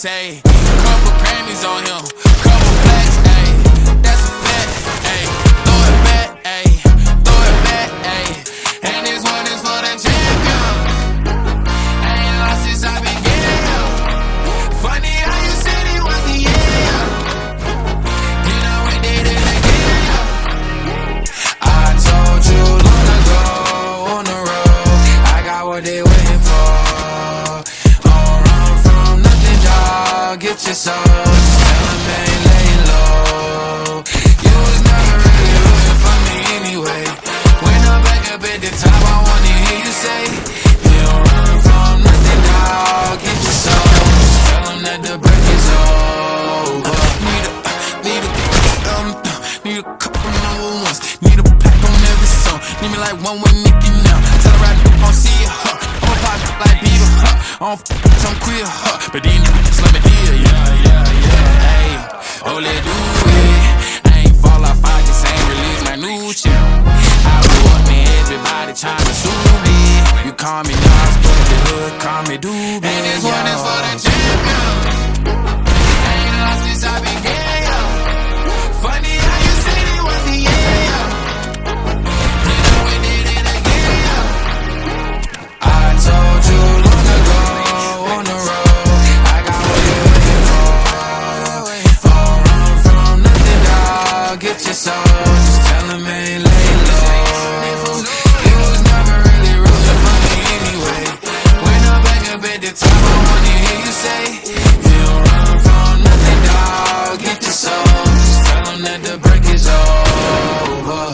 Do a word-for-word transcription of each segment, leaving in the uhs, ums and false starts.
ayy. Couple Grammys on him, couple plaques, ayy. That's a fact, ayy. Throw it back, ayy. Throw it back, ayy. And this one is for the champion. I ain't lost since I began. Funny how you said it was the yeah. Then I went did it again. I told you long ago on the road, I got what they waiting for. Don't run from nothing, dog. Get your soul. Just tell them ain't laying low. You was never really rooting for me anyway. When I'm back up at the top, I wanna hear you say, you don't run from nothing, dog. Get your soul. Just tell them that the break is over. Need a, need a, um, need a couple number ones. Need a pack on every song. Need me like one with Nicki now. Tell her I don't see it, huh? I'ma pop like Beaver, huh? I don't f some queer, huh? But these niggas let me deal, yeah, yeah, yeah. Ayy, oh, let's do it. I ain't fall off, I just ain't release my new shit. I blew up, man, everybody tryna sue me. You call me Nas, but the hood call me Doobie. And this one is for the champion. I ain't lost since I began. Funny how you said it was the yeah. Then I went did it again. I told you long ago on the road, I got what you're waiting for. Don't run from nothing, dog. Get your soul. Just tell them ain't laying low. You was never really rooting for me anyway. When I'm back up at the top, I wanna hear you say, you don't run from nothing, dog. Get your soul. Just tell them that the break is over.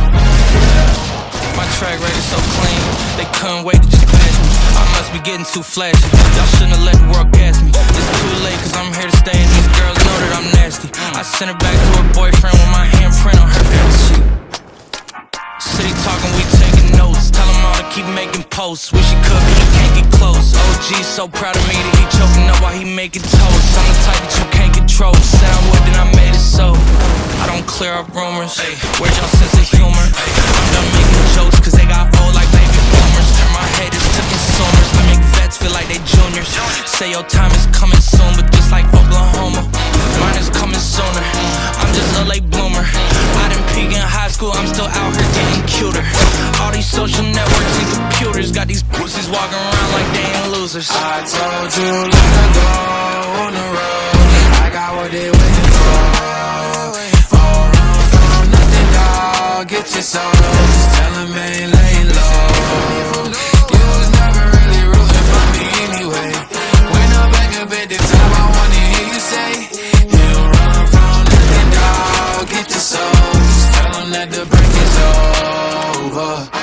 My track record so clean, they couldn't wait to just pass me. I must be getting too flashy. Y'all shouldn't have let the world gas me. It's too late, cause I'm here to stay, and these girls know that I'm nasty. I sent her back to her boyfriend with my handprint on her paper sheet. City talking, we taking notes. Tell him all to keep making posts. Wish he could, but he can't get close. O G's so proud of me that he choking up while he making toast. I'm the type that you can't control. Said I would, then I made it so. I don't clear up rumors. Where's your sense of humor? I'm done making jokes, cause they got old like baby boomers. Turn my haters to consumers. I make vets feel like they juniors. Say your time is coming soon, but just like Oklahoma, mine is coming sooner. I'm just a late bloomer. I didn't peak in high school, I'm still out here getting cuter. All these social networks and computers got these pussies walking around like they ain't losers. I told you long ago on the road, I got what they waiting for. Don't run from nothing, dog. Get your soul. Just tell them ain't laying low. You was never really rooting for me anyway. When I'm back up at the top, I wanna hear you say, you don't run from nothing, dog. Get your soul. Just tell them that the break is over.